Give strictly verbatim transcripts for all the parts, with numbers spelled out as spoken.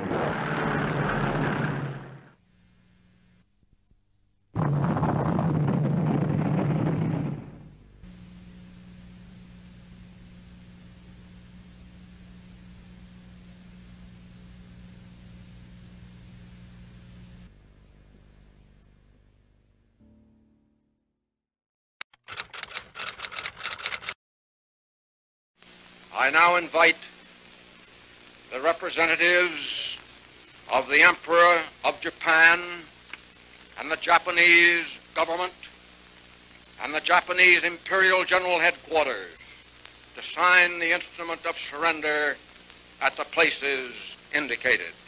I now invite the representatives of the Emperor of Japan and the Japanese government and the Japanese Imperial General Headquarters to sign the instrument of surrender at the places indicated.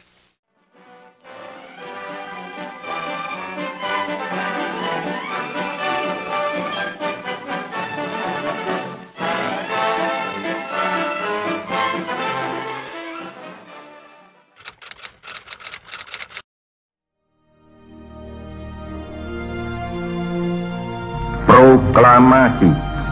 Proklamasi.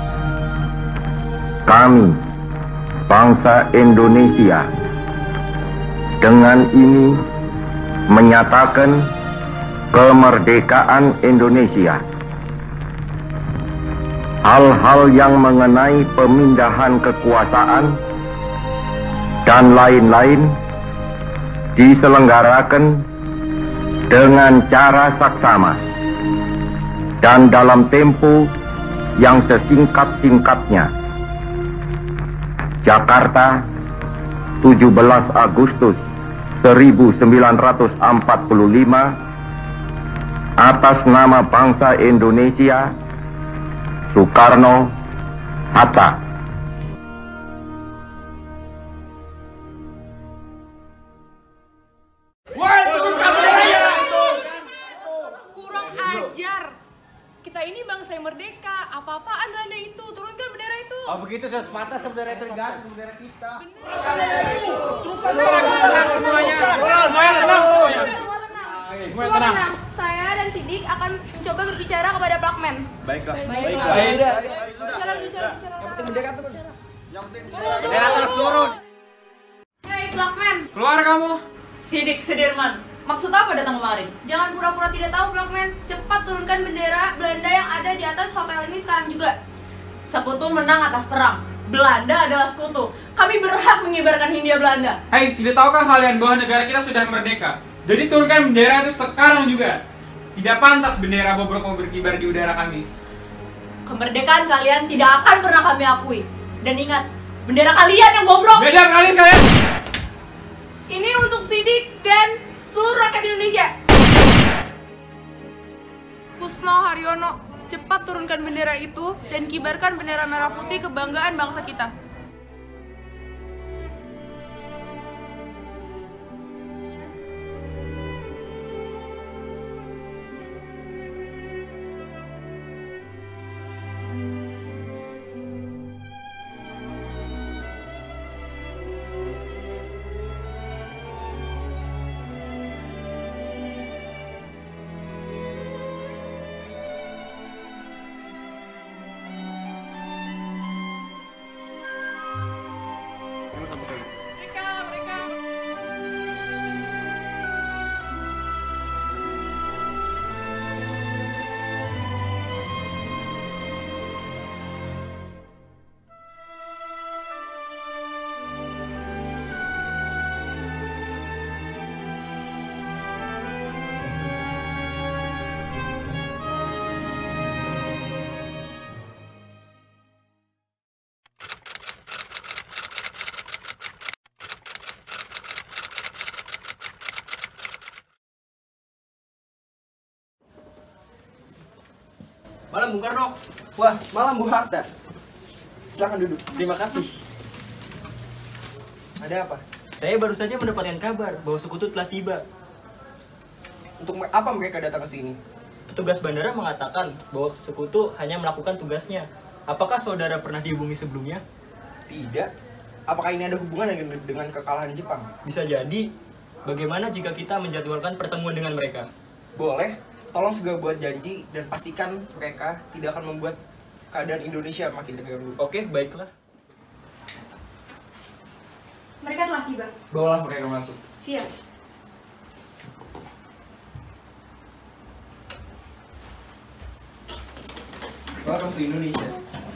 Kami, bangsa Indonesia, dengan ini menyatakan kemerdekaan Indonesia. Hal-hal yang mengenai pemindahan kekuasaan dan lain-lain diselenggarakan dengan cara saksama dan dalam tempo yang sesingkat-singkatnya. Jakarta, tujuh belas Agustus seribu sembilan ratus empat puluh lima, atas nama bangsa Indonesia, Soekarno-Hatta. Kurang ajar. Kita ini bangsa yang merdeka. Apa-apaan Belanda itu? Turunkan bendera itu. Oh begitu, sudah sepatah bendera itu digantung bendera kita. Tenang semuanya. Semuanya tenang semuanya. Semua tenang. Saya dan Sidik akan mencoba berbicara kepada Plakmen. Baiklah. Baiklah. Baiklah. Bicara, bicara, bicara. Yang penting bendera turun. Yang penting bendera terus turun. Hei Plakmen. Keluar kamu. Sidik Sudirman. Maksud apa datang kemari? Jangan pura-pura tidak tahu, Plakmen. Cepat turunkan bendera Belanda yang ada di atas hotel ini sekarang juga. Sekutu menang atas perang. Belanda adalah sekutu. Kami berhak mengibarkan Hindia Belanda. Hei, tidak tahukah kalian bahwa negara kita sudah merdeka? Jadi turunkan bendera itu sekarang juga. Tidak pantas bendera bobrok mau berkibar di udara kami. Kemerdekaan kalian tidak akan pernah kami akui. Dan ingat, bendera kalian yang bobrok. Beda kali sekalian. Ini untuk Sidik dan seluruh rakyat Indonesia. Kusno Haryono, cepat turunkan bendera itu dan kibarkan bendera merah putih kebanggaan bangsa kita. Mereka, mereka. Malam Bung Karno. Wah, malam Bu Hatta. Silakan duduk. Terima kasih. Ada apa? Saya baru saja mendapatkan kabar bahwa sekutu telah tiba. Untuk apa mereka datang ke sini? Petugas bandara mengatakan bahwa sekutu hanya melakukan tugasnya. Apakah saudara pernah dihubungi sebelumnya? Tidak. Apakah ini ada hubungan dengan, dengan kekalahan Jepang? Bisa jadi. Bagaimana jika kita menjadwalkan pertemuan dengan mereka? Boleh. Tolong segera buat janji dan pastikan mereka tidak akan membuat keadaan Indonesia makin terganggu. Oke, baiklah. Mereka telah tiba. Bawalah mereka masuk. Siap. Welcome to Indonesia.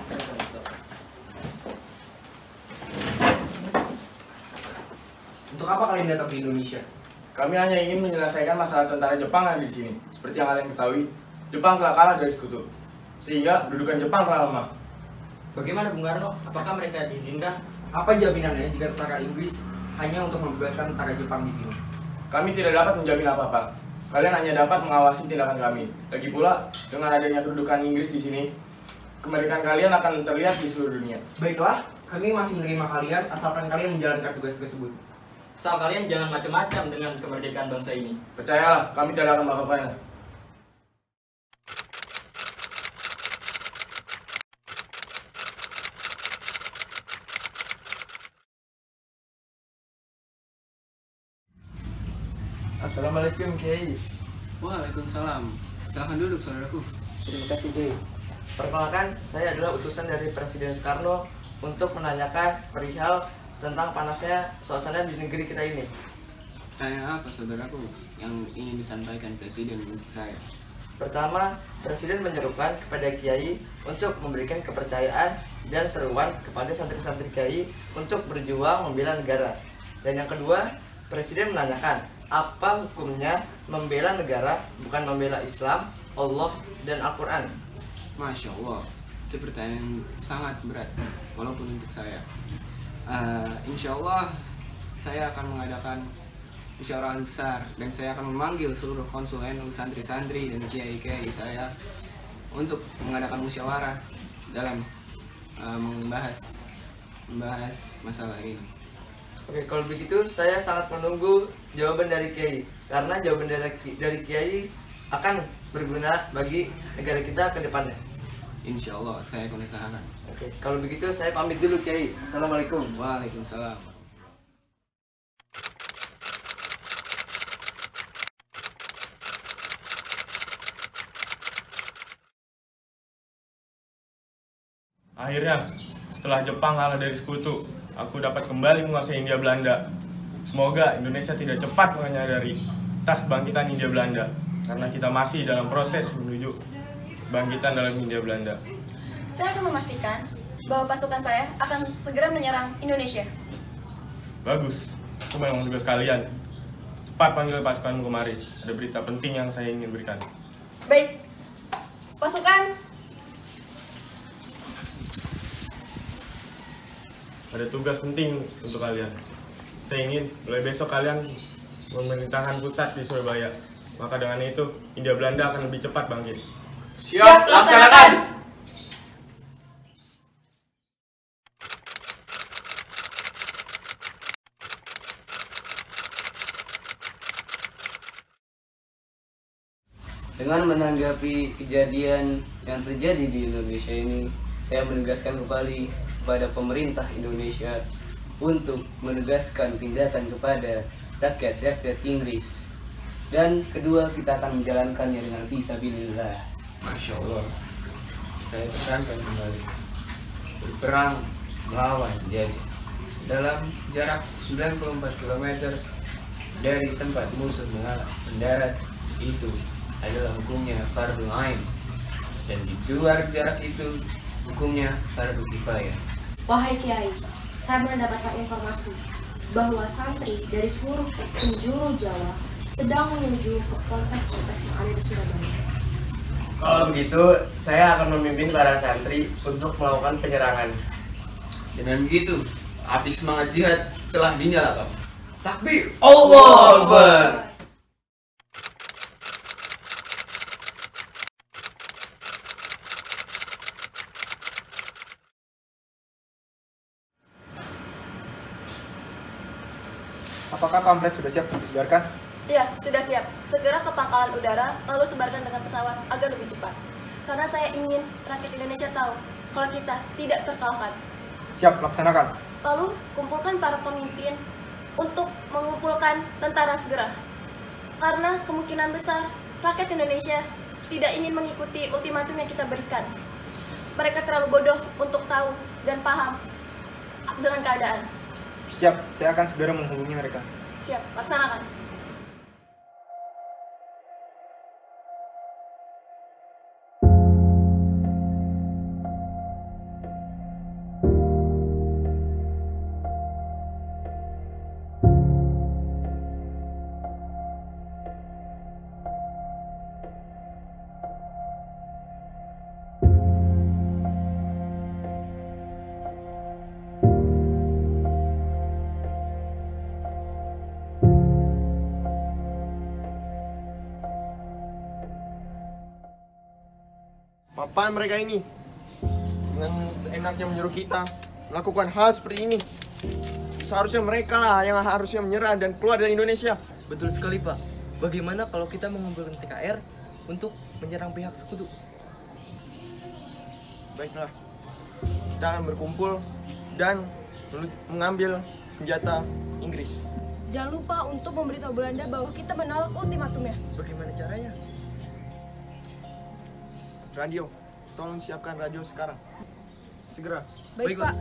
Untuk apa kalian datang ke Indonesia? Kami hanya ingin menyelesaikan masalah tentara Jepang yang ada di sini. Seperti yang kalian ketahui, Jepang telah kalah dari sekutu, sehingga kedudukan Jepang telah lemah. Bagaimana Bung Karno? Apakah mereka diizinkan? Apa jaminannya jika tentara Inggris hanya untuk membebaskan tentara Jepang di sini? Kami tidak dapat menjamin apa-apa. Kalian hanya dapat mengawasi tindakan kami. Lagi pula, dengan adanya kedudukan Inggris di sini, kemerdekaan kalian akan terlihat di seluruh dunia. Baiklah, kami masih menerima kalian asalkan kalian menjalankan tugas tersebut. Asal kalian jangan macam-macam dengan kemerdekaan bangsa ini. Percayalah, kami tidak akan melakukannya. Assalamualaikum Kiai. Waalaikumsalam. Silahkan duduk saudaraku. Terima kasih Kiai. Perkenalkan, saya adalah utusan dari Presiden Soekarno untuk menanyakan perihal tentang panasnya suasana di negeri kita ini. Tanya apa saudaraku yang ingin disampaikan Presiden untuk saya? Pertama, Presiden menyerukan kepada Kiai untuk memberikan kepercayaan dan seruan kepada santri-santri Kiai untuk berjuang membela negara. Dan yang kedua, Presiden menanyakan apa hukumnya membela negara bukan membela Islam, Allah, dan Al-Quran. Masya Allah, itu pertanyaan sangat berat walaupun untuk saya. uh, Insya Allah saya akan mengadakan musyawarah besar dan saya akan memanggil seluruh konsul N U, santri-santri dan kiai-kiai saya untuk mengadakan musyawarah dalam uh, membahas membahas masalah ini. Oke, kalau begitu saya sangat menunggu jawaban dari Kiai, karena jawaban dari, dari Kiai akan berguna bagi negara kita ke depannya. Insya Allah saya akan usahakan. Oke, kalau begitu saya pamit dulu Kiai. Assalamualaikum. Waalaikumsalam. Akhirnya, setelah Jepang kalah dari sekutu, aku dapat kembali menguasai Hindia Belanda. Semoga Indonesia tidak cepat menyadari tas kebangkitan Hindia Belanda, karena kita masih dalam proses menuju bangkitan dalam Hindia Belanda. Saya akan memastikan bahwa pasukan saya akan segera menyerang Indonesia. Bagus, itu memang tugas kalian. Cepat panggil pasukanmu kemari, ada berita penting yang saya ingin berikan. Baik, pasukan. Ada tugas penting untuk kalian. Saya ingin mulai besok kalian memerintahkan pusat di Surabaya. Maka dengan itu, Hindia Belanda akan lebih cepat bangkit. Siap, laksanakan! Dengan menanggapi kejadian yang terjadi di Indonesia ini, saya menegaskan kembali kepada pemerintah Indonesia untuk menegaskan tindakan kepada rakyat-rakyat Inggris. Dan kedua, kita akan menjalankannya dengan fisabilillah. Masya Allah, saya tekankan kembali, berperang melawan jazz dalam jarak sembilan puluh empat kilometer dari tempat musuh mendarat, itu adalah hukumnya fardu ain, dan di luar jarak itu hukumnya fardu kifayah. Wahai Kiai, saya mendapatkan informasi bahwa santri dari seluruh penjuru Jawa sedang menuju ke ponpes-ponpes yang ada di Surabaya. Kalau begitu, saya akan memimpin para santri untuk melakukan penyerangan. Dengan begitu, api semangat jihad telah dinyalakan. Takbir! Allahu Akbar! Apakah pamflet sudah siap untuk disebarkan? Iya, sudah siap. Segera ke pangkalan udara, lalu sebarkan dengan pesawat agar lebih cepat. Karena saya ingin rakyat Indonesia tahu kalau kita tidak terkalahkan. Siap, laksanakan. Lalu kumpulkan para pemimpin untuk mengumpulkan tentara segera. Karena kemungkinan besar rakyat Indonesia tidak ingin mengikuti ultimatum yang kita berikan. Mereka terlalu bodoh untuk tahu dan paham dengan keadaan. Siap, saya akan segera menghubungi mereka. Siap, laksanakan. Apaan mereka ini? Dengan seenaknya menyuruh kita melakukan hal seperti ini. Seharusnya mereka lah yang harusnya menyerah dan keluar dari Indonesia. Betul sekali, Pak. Bagaimana kalau kita mengumpulkan T K R untuk menyerang pihak sekutu? Baiklah, kita akan berkumpul dan mengambil senjata Inggris. Jangan lupa untuk memberitahu Belanda bahwa kita menolak ultimatumnya. Bagaimana caranya? Radio, tolong siapkan radio sekarang. Segera. Baik, Pak.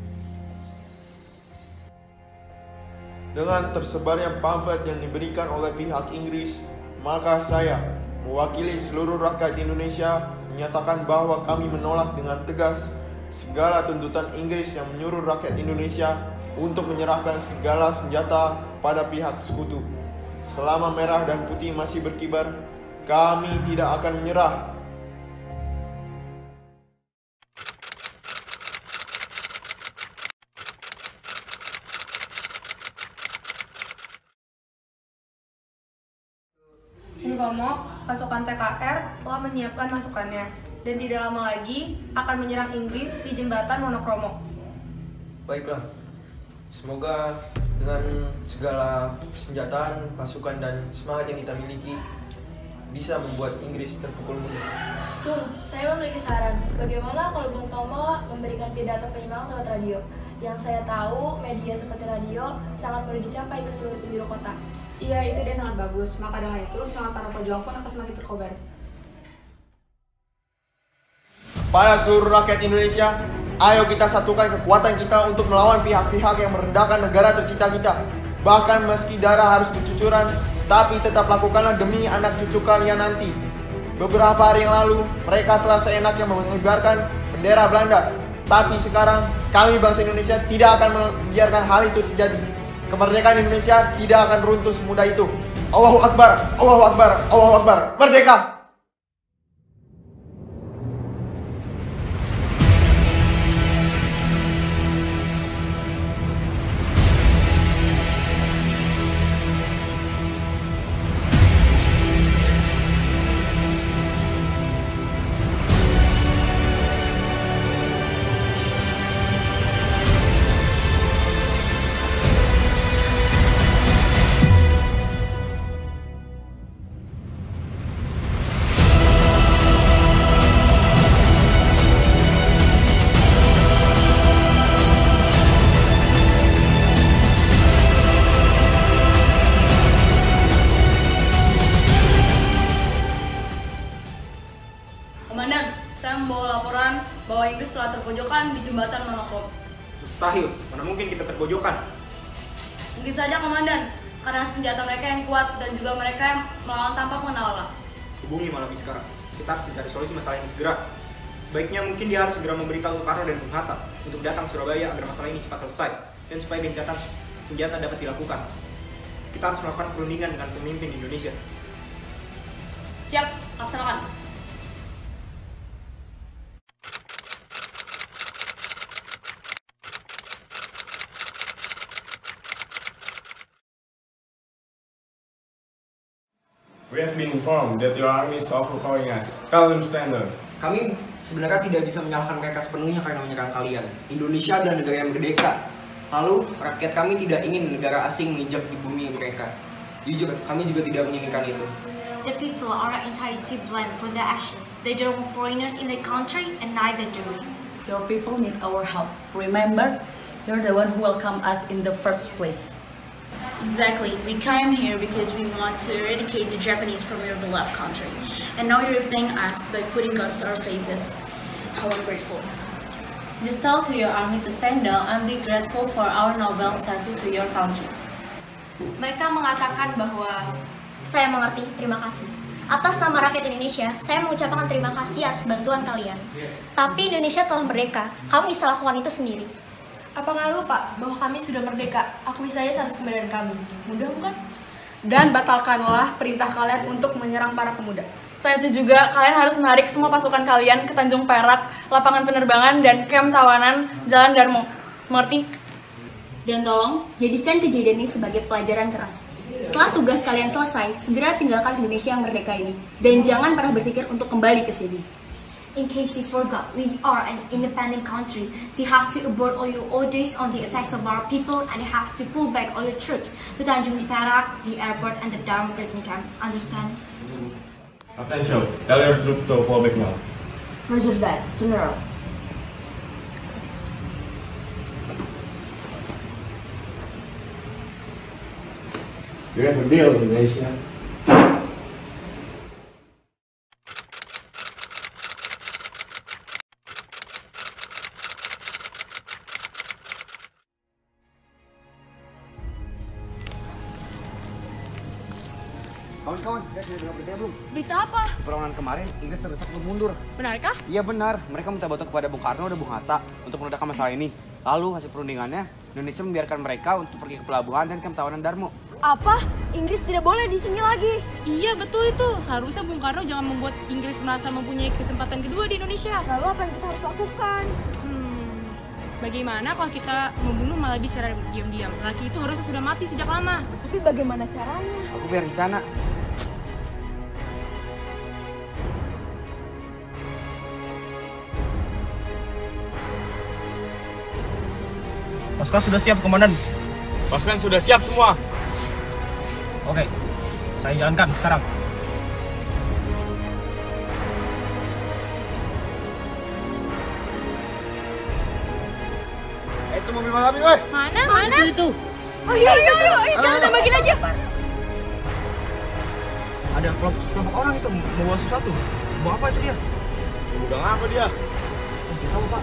Dengan tersebarnya pamflet yang diberikan oleh pihak Inggris, maka saya, mewakili seluruh rakyat Indonesia, menyatakan bahwa kami menolak dengan tegas segala tuntutan Inggris yang menyuruh rakyat Indonesia untuk menyerahkan segala senjata pada pihak sekutu. Selama merah dan putih masih berkibar, kami tidak akan menyerah. Ngomong, pasukan T K R telah menyiapkan masukannya dan tidak lama lagi akan menyerang Inggris di jembatan Monokromo. Baiklah, semoga dengan segala persenjataan, pasukan, dan semangat yang kita miliki bisa membuat Inggris terpukul mundur. Bung, saya memiliki saran. Bagaimana kalau Bung Tomo memberikan pidato penyemangat lewat radio? Yang saya tahu, media seperti radio sangat mudah dicapai ke seluruh penjuru kota. Iya, itu dia sangat bagus. Maka dengan itu, semangat para pejuang pun akan semakin terkobar. Pada seluruh rakyat Indonesia, ayo kita satukan kekuatan kita untuk melawan pihak-pihak yang merendahkan negara tercinta kita. Bahkan meski darah harus bercucuran, tapi tetap lakukanlah demi anak cucu kalian nanti. Beberapa hari yang lalu, mereka telah seenaknya mengibarkan bendera Belanda. Tapi sekarang, kami bangsa Indonesia tidak akan membiarkan hal itu terjadi. Kemerdekaan Indonesia tidak akan runtuh semudah itu. Allahu Akbar, Allahu Akbar, Allahu Akbar, merdeka! Komandan, saya membawa laporan bahwa Inggris telah terpojokan di jembatan Monokromo. Mustahil, mana mungkin kita terpojokan? Mungkin saja, Komandan, karena senjata mereka yang kuat dan juga mereka yang melawan tanpa mengenal lelah. Hubungi Malawi sekarang. Kita harus mencari solusi masalah ini segera. Sebaiknya mungkin dia harus segera memberitahu Soekarno dan Bung Hatta untuk datang ke Surabaya agar masalah ini cepat selesai dan supaya gencatan senjata dapat dilakukan. Kita harus melakukan perundingan dengan pemimpin Indonesia. Siap, laksanakan. We have been informed that your army is overpowering us. Tell them surrender. Kami sebenarnya tidak bisa menyalahkan mereka sepenuhnya karena menyerang kalian. Indonesia adalah negara yang merdeka. Lalu rakyat kami tidak ingin negara asing menginjak di bumi mereka. Jujur, kami juga tidak menginginkan itu. The people are not entirely to blame for their actions. They don't want foreigners in their country, and neither do we. Your people need our help. Remember, you're the one who welcomed us in the first place. Exactly. We came here because we want to eradicate the Japanese from your beloved country. And now you're repaying us by putting guns to our faces. How ungrateful. Just tell to your army to stand down and be grateful for our noble service to your country. Mereka mengatakan bahwa saya mengerti, terima kasih. Atas nama rakyat Indonesia, saya mengucapkan terima kasih atas bantuan kalian. Tapi Indonesia telah merdeka, kamu bisa lakukan itu sendiri. Apa nggak lupa bahwa kami sudah merdeka? Akui saja status kemerdekaan kami. Mudah bukan? Dan batalkanlah perintah kalian untuk menyerang para pemuda. Selain itu juga, kalian harus menarik semua pasukan kalian ke Tanjung Perak, lapangan penerbangan, dan kem tawanan Jalan Darmo. Mengerti? Dan tolong, jadikan kejadian ini sebagai pelajaran keras. Setelah tugas kalian selesai, segera tinggalkan Indonesia yang merdeka ini. Dan jangan pernah berpikir untuk kembali ke sini. In case you forgot, we are an independent country, so you have to abort all your orders on the attacks of our people, and you have to pull back all your troops to Tanjung Perak, the airport, and the Darul prison camp. Understand? Attention, tell your troops to fall back now. Roger that, General. You have a deal, Indonesia. Kawan-kawan, kita sudah dengar berita belum? Berita apa? Perlawanan kemarin, Inggris terdesak untuk mundur. Benarkah? Iya benar, mereka minta bantuan kepada Bung Karno dan Bung Hatta untuk meledakkan masalah ini. Lalu hasil perundingannya, Indonesia membiarkan mereka untuk pergi ke pelabuhan dan kamp tawanan Darmo. Apa? Inggris tidak boleh di sini lagi? Iya, betul itu. Seharusnya Bung Karno jangan membuat Inggris merasa mempunyai kesempatan kedua di Indonesia. Lalu apa yang kita harus lakukan? Hmm, bagaimana kalau kita membunuh Malabi secara diam-diam? Laki itu harusnya sudah mati sejak lama. Tapi bagaimana caranya? Aku punya rencana. Pasukan sudah siap, Komandan. Pasukan sudah siap semua. Oke, saya jalankan sekarang. Itu mobil Malabi, woi. Mana? Mana? Itu. Oh iya, iya, iya. Ayo, jangan tembakin aja. Ada kelompok sekelompok orang itu membawa sesuatu. Bawa apa itu dia? Udah apa dia? Oh, kita tahu, Pak.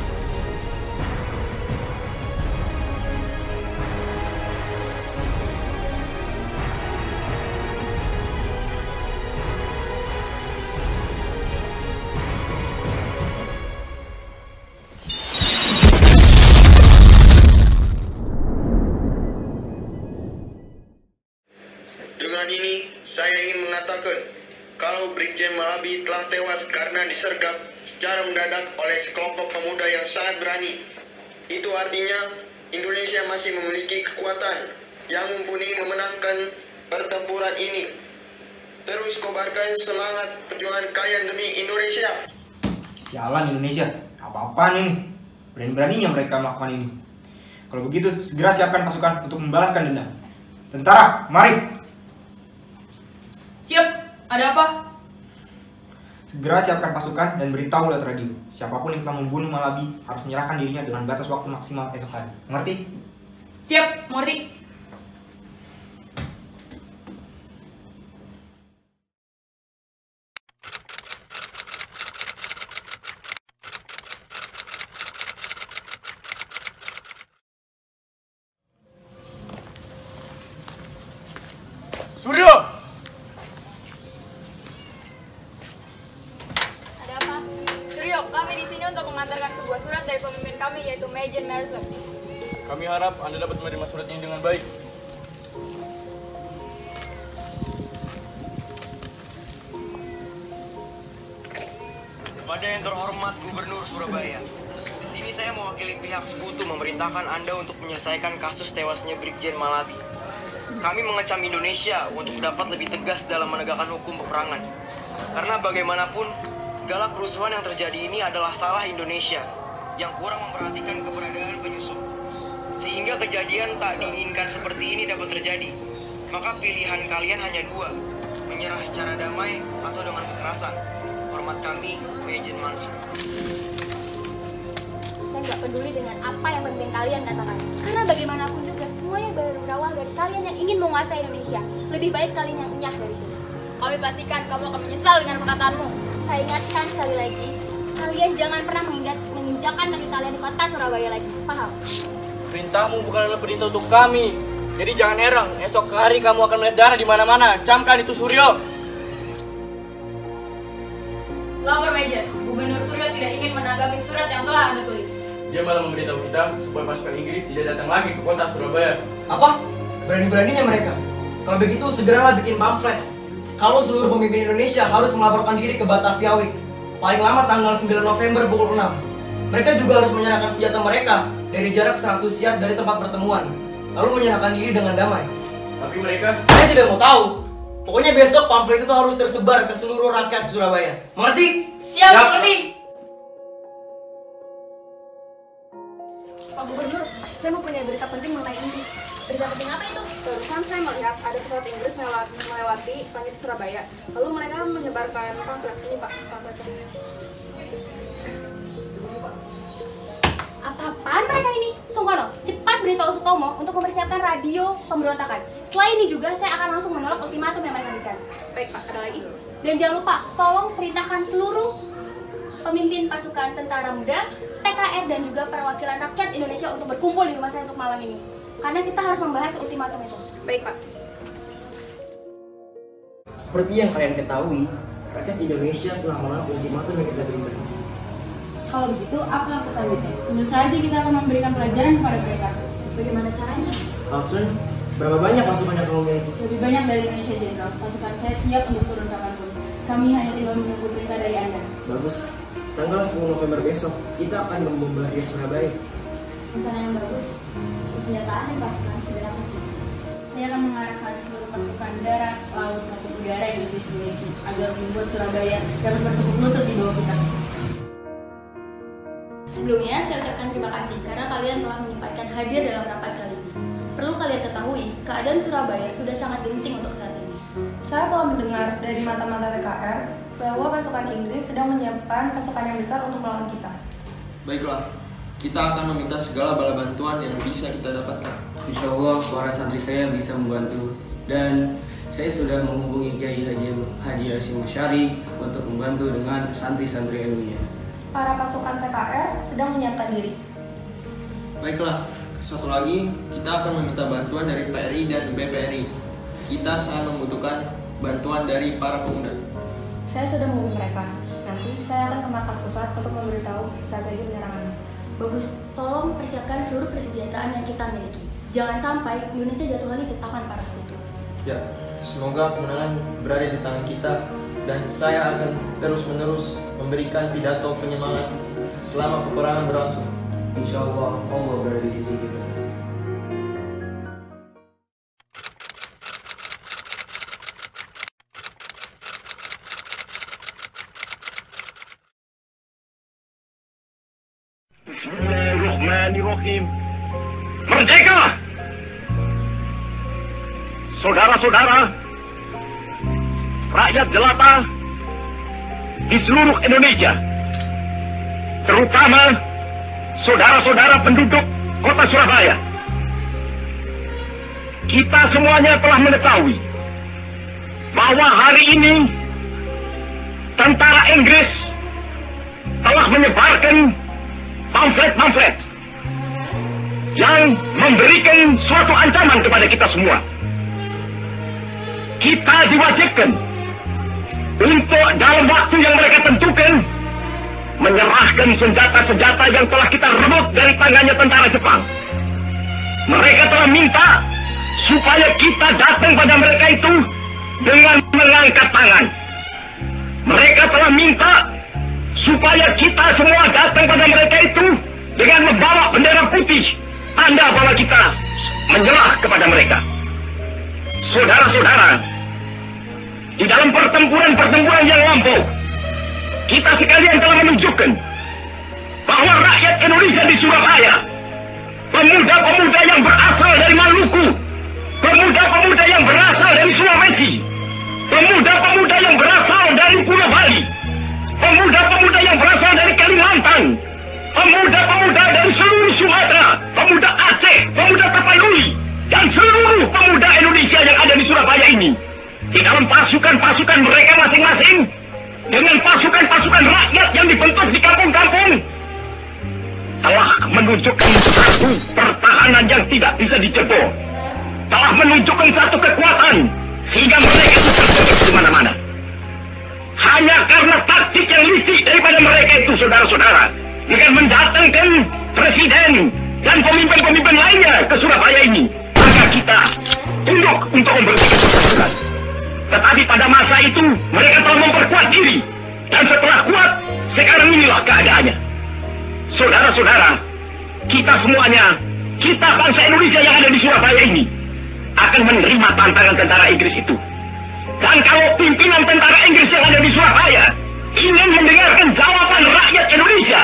Dengan ini, saya ingin mengatakan kalau Brigjen Malabi telah tewas karena disergap secara mendadak oleh sekelompok pemuda yang sangat berani. Itu artinya Indonesia masih memiliki kekuatan yang mumpuni memenangkan pertempuran ini. Terus kobarkan semangat perjuangan kalian demi Indonesia. Sialan Indonesia, apa-apaan ini? Berani-beraninya mereka melakukan ini. Kalau begitu, segera siapkan pasukan untuk membalaskan dendam. Tentara, mari! Siap, ada apa? Segera siapkan pasukan dan beritahu lewat radio. Siapapun yang telah membunuh Malabi harus menyerahkan dirinya dengan batas waktu maksimal esok hari. Mengerti? Siap, mengerti. Suryo! Kami di sini untuk mengantarkan sebuah surat dari pemimpin kami yaitu Majen Mercer. Kami harap Anda dapat menerima surat ini dengan baik. Kepada yang terhormat Gubernur Surabaya, di sini saya mewakili pihak sekutu memerintahkan Anda untuk menyelesaikan kasus tewasnya Brigjen Malabi. Kami mengecam Indonesia untuk dapat lebih tegas dalam menegakkan hukum peperangan. Karena bagaimanapun, segala kerusuhan yang terjadi ini adalah salah Indonesia yang kurang memperhatikan keberadaan penyusup. Sehingga kejadian tak diinginkan seperti ini dapat terjadi. Maka pilihan kalian hanya dua, menyerah secara damai atau dengan kekerasan. Hormat kami, Majen Mansur. Saya nggak peduli dengan apa yang pemimpin kalian katakan. Karena bagaimanapun juga, semuanya baru berawal dari kalian yang ingin menguasai Indonesia. Lebih baik kalian yang enyah dari sini. Kami pastikan kamu akan menyesal dengan perkataanmu. Saya ingatkan sekali lagi, kalian jangan pernah mengingat, menginjakkan kaki kalian di kota Surabaya lagi, paham? Perintahmu bukanlah perintah untuk kami. Jadi jangan heran, esok hari kamu akan melihat darah di mana-mana. Camkan itu Suryo. Lapor Majen, Gubernur Suryo tidak ingin menanggapi surat yang telah Anda tulis. Dia malah memberitahu kita supaya pasukan Inggris tidak datang lagi ke kota Surabaya. Apa? Berani-beraninya mereka. Kalau begitu segeralah bikin pamflet. Kalau seluruh pemimpin Indonesia harus melaporkan diri ke Batavia Week, paling lama tanggal sembilan November pukul enam. Mereka juga harus menyerahkan senjata mereka dari jarak seratus yard dari tempat pertemuan, lalu menyerahkan diri dengan damai. Tapi mereka... Saya tidak mau tahu. Pokoknya besok pamflet itu harus tersebar ke seluruh rakyat Surabaya. Mengerti? Siap, mengerti. Saya mempunyai berita penting mengenai Inggris. Berita penting apa itu? Barusan saya melihat ada pesawat Inggris melewati, melewati langit Surabaya. Lalu mereka menyebarkan pamflet ini, Pak. Pamflet ini. Apa-apaan mereka ini? Sungkono, cepat beritahu Sutomo untuk mempersiapkan radio pemberontakan. Setelah ini juga saya akan langsung menolak ultimatum yang mereka berikan. Baik, Pak. Ada lagi? Dan jangan lupa, tolong perintahkan seluruh pemimpin pasukan tentara muda, T K R, dan juga perwakilan rakyat Indonesia untuk berkumpul di rumah saya untuk malam ini. Karena kita harus membahas ultimatum itu. Baik, Pak. Seperti yang kalian ketahui, rakyat Indonesia telah menolak ultimatum yang kita berikan. Kalau begitu, apa langkah selanjutnya? Tentu saja kita akan memberikan pelajaran kepada mereka. Bagaimana caranya? Alton, berapa banyak pasukan yang kamu miliki? Lebih banyak dari Indonesia Jenderal. Pasukan saya siap untuk turun kapanpun. Kami hanya tinggal menunggu perintah dari Anda. Bagus. Tanggal sepuluh November besok, kita akan membombardir Surabaya. Rencana yang bagus. Persenjataan dan pasukan segera konsisten. Saya akan mengarahkan seluruh pasukan darat, laut, maupun udara yang Inggris miliki agar membuat Surabaya dapat bertekuk lutut di bawah kita. Sebelumnya, saya ucapkan terima kasih karena kalian telah menyempatkan hadir dalam rapat kali ini. Perlu kalian ketahui, keadaan Surabaya sudah sangat genting untuk saat ini. Saya telah mendengar dari mata-mata T K R bahwa pasukan Inggris sedang menyiapkan pasukan yang besar untuk melawan kita. Baiklah, kita akan meminta segala bala bantuan yang bisa kita dapatkan. Insya Allah para santri saya bisa membantu, dan saya sudah menghubungi Kiai Haji Haji Hasyim Asy'ari untuk membantu dengan santri-santri ilmunya. Para pasukan T K R sedang menyiapkan diri. Baiklah, satu lagi kita akan meminta bantuan dari P R I dan B P R I. Kita sangat membutuhkan bantuan dari para pemuda. Saya sudah menghubungi mereka. Nanti saya akan ke markas pusat untuk memberitahu strategi penyerangan. Bagus, tolong persiapkan seluruh persenjataan yang kita miliki. Jangan sampai Indonesia jatuh lagi ke tangan para sekutu. Ya, semoga kemenangan berada di tangan kita, dan saya akan terus-menerus memberikan pidato penyemangat selama peperangan berlangsung. Insya Allah, Allah berada di sisi kita. Bismillahirrahmanirrahim. Merdeka! Saudara-saudara, rakyat jelata di seluruh Indonesia, terutama saudara-saudara penduduk kota Surabaya, kita semuanya telah mengetahui bahwa hari ini tentara Inggris telah menyebarkan pamflet-pamflet yang memberikan suatu ancaman kepada kita semua. Kita diwajibkan untuk dalam waktu yang mereka tentukan menyerahkan senjata-senjata yang telah kita rebut dari tangannya tentara Jepang. Mereka telah minta supaya kita datang pada mereka itu dengan mengangkat tangan. Mereka telah minta supaya kita semua datang pada mereka itu dengan membawa bendera putih, tanda bahwa kita menyerah kepada mereka. Saudara-saudara, di dalam pertempuran-pertempuran yang lampau, kita sekalian telah menunjukkan bahwa rakyat Indonesia di Surabaya, pemuda-pemuda yang berasal dari Maluku, pemuda-pemuda yang berasal dari Sulawesi, pemuda-pemuda yang berasal dari Pulau Bali, pemuda-pemuda yang berasal dari Kalimantan, pemuda-pemuda dari seluruh Sumatera, pemuda Aceh, pemuda Tapanuli, dan seluruh pemuda Indonesia yang ada di Surabaya ini, di dalam pasukan-pasukan mereka masing-masing, dengan pasukan-pasukan rakyat yang dibentuk di kampung-kampung, telah menunjukkan satu pertahanan yang tidak bisa dijebol, telah menunjukkan satu kekuatan sehingga mereka itu terjebak di mana-mana. Hanya karena taktik yang licik daripada mereka itu, saudara-saudara, dengan mendatangkan presiden dan pemimpin-pemimpin lainnya ke Surabaya ini, maka kita tunduk untuk memberikan pertempuran. Tetapi pada masa itu mereka telah memperkuat diri, dan setelah kuat, sekarang inilah keadaannya. Saudara-saudara, kita semuanya, kita bangsa Indonesia yang ada di Surabaya ini, akan menerima tantangan tentara Inggris itu. Dan kalau pimpinan tentara Inggris yang ada di Surabaya ingin mendengarkan jawaban rakyat Indonesia,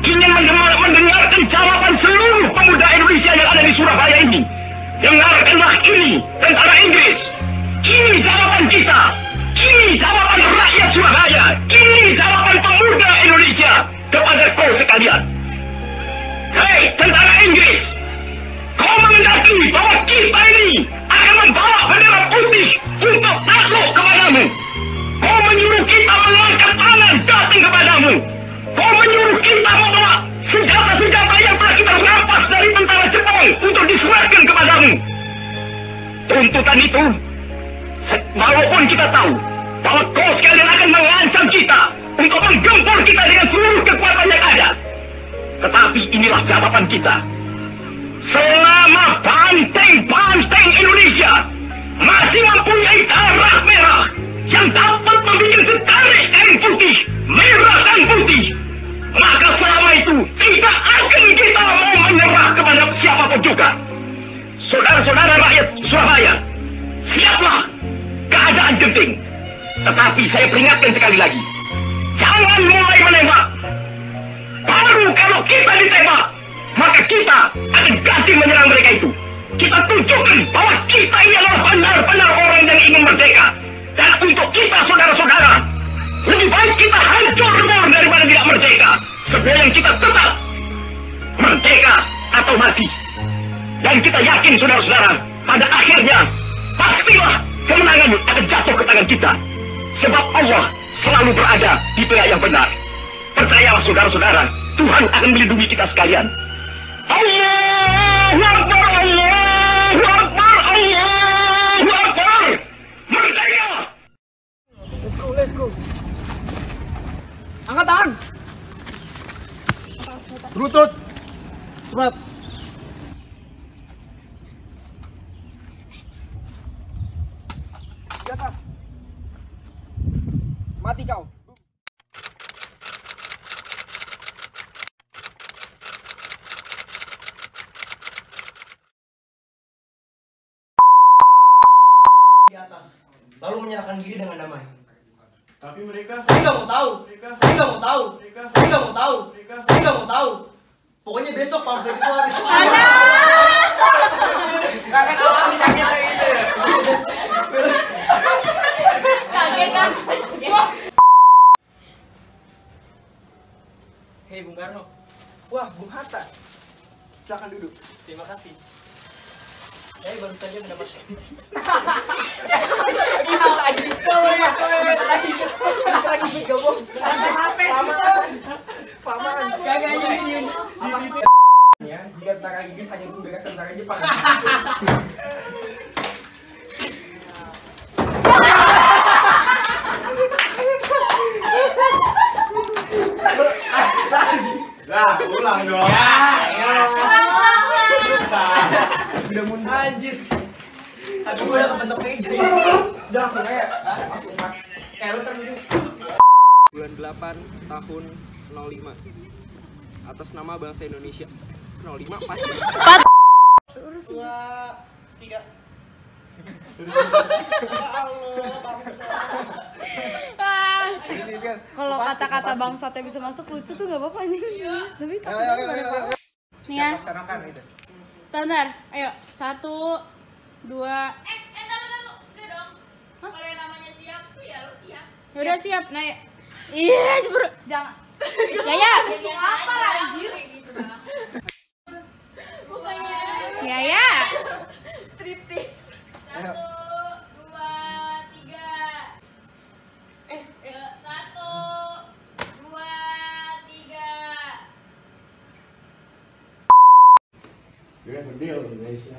ingin mendengarkan jawaban seluruh pemuda Indonesia yang ada di Surabaya ini. Dengarkanlah ini, tentara Inggris. Ini jawaban kita. Ini jawaban rakyat Surabaya. Ini jawaban pemuda Indonesia kepada kau sekalian. Hei, tentara Inggris, kau mengendaki bahwa kita ini akan membawa bendera putih untuk takluk kepadamu. Kau menyuruh kita mengangkat tangan datang kepadamu. Kau menyuruh kita membawa senjata-senjata yang telah kita rampas dari tentara Jepang untuk diserahkan kepadamu. Tuntutan itu, walaupun kita tahu bahwa kau sekalian akan mengancam kita untuk menggempur kita dengan seluruh kekuatan yang ada, tetapi inilah jawaban kita. Selama banteng-banteng Indonesia masih mempunyai darah merah yang dapat membuat setarik kain putih, merah dan putih, maka selama itu tidak akan kita mau menyerah kepada siapapun juga. Saudara-saudara rakyat Surabaya, siaplah, keadaan genting. Tetapi saya peringatkan sekali lagi, jangan mulai menembak. Baru kalau kita ditembak, maka kita akan ganti menyerang mereka itu. Kita tunjukkan bahwa kita ini adalah benar-benar orang yang ingin merdeka. Dan untuk kita, saudara-saudara, lebih baik kita hancur lebur daripada tidak merdeka. Sebelum kita tetap merdeka atau mati. Dan kita yakin, saudara-saudara, pada akhirnya pastilah kemenangan akan jatuh ke tangan kita. Sebab Allah selalu berada di pihak yang benar. Percayalah, saudara-saudara, Tuhan akan melindungi kita sekalian. Allahu Akbar, Allahu Akbar, Allahu Akbar. Merdeka! Let's go, let's go. Angkat tangan. Berlutut. Cepat. Senjata. Mati kau. Di atas, lalu menyerahkan diri dengan damai. Tapi mereka... Saya nggak mau tahu. Saya nggak mau tahu. Saya nggak mau tahu. Saya nggak mau tahu. Pokoknya besok pamflet itu harus. Kaget apa sih kaget kayak gitu ya? Kaget kan? Hei Bung Karno. Wah, Bung Hatta. Silakan duduk. Terima kasih. Saya baru saja mendapatkan. Itu lagi. Itu lagi. Itu lagi gabung. H P paman. Paman. Kagak nyanyi. Ya, jika tentara Inggris hanya membebaskan tentara Jepang. Lah, ulang dong. Ya, ya. Udah muntah anjir. Tadi gue udah kebentuk meja. Udah langsung aja. Langsung pas. Eh, lu terus dulu. Bulan delapan tahun nol lima. Atas nama bangsa Indonesia. nol lima pasti. Dua, tiga. Ya Allah, bangsa. Kalau kata-kata bangsatnya bisa masuk lucu tuh nggak apa-apa nih. Tapi Ayo, ayo, ayo, ayo. nih ya. Laksanakan itu. Bentar, ayo satu, dua. Eh, eh, tahu tahu, udah dong. Kalau yang namanya siap tuh ya lu siap. Udah siap, nah ya. Iya, bro. Jangan. Ya ya. Apa anjir? Bukannya. Ya ya. Striptis. Satu, dua, tiga. Eh, eh. Satu, dua, tiga. You have a deal, Indonesia.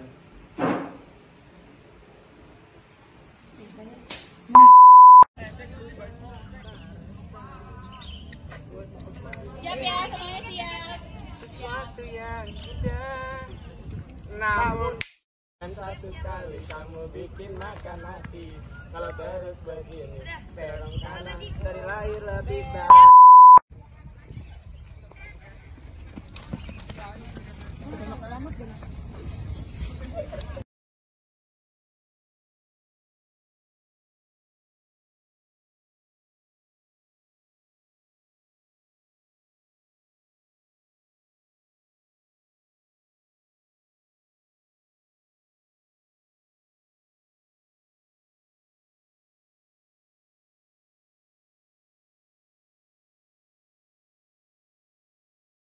Siap ya, semuanya siap. Sesuatu yang indah, namun dan satu kali kamu bikin makan hati. Kalau terus begini, serong kanan dari lahir lebih baik.